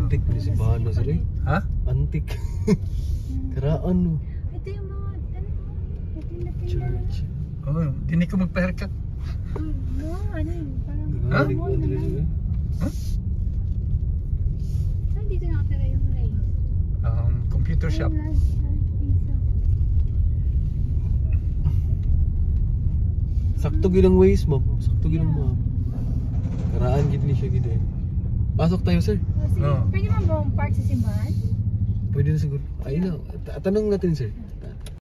Antik ni simbahan na sir eh. Ha? Antik. Karaan no. Ito yung mga, tinda-tinda. Church. Oh, hindi ko magpa-haircut. No, ano yun, parang Ha? Gagaling ko dito sir eh. saan dito nakatira yung Ray? Computer shop. Sakto gilang ways ma'am. Sakto gilang ma'am. Karaan gid ni siya gid eh. Pasok tayo sir. Sige, Oo. pwede man ba park sa simbahan? Pwede na siguro. Ay na. Tanong natin sir.